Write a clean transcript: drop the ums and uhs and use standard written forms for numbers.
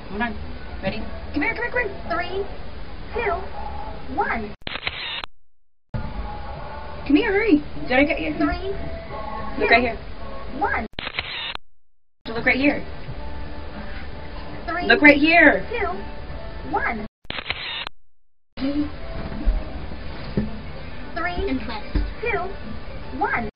Hold on. Ready? Come here, come here, come here. 3, 2, 1. Come here, hurry. Did I get you? 3, Look right here. 1. Look right here. 3, Look right here. 2, 1. 3, And press. 2, 1.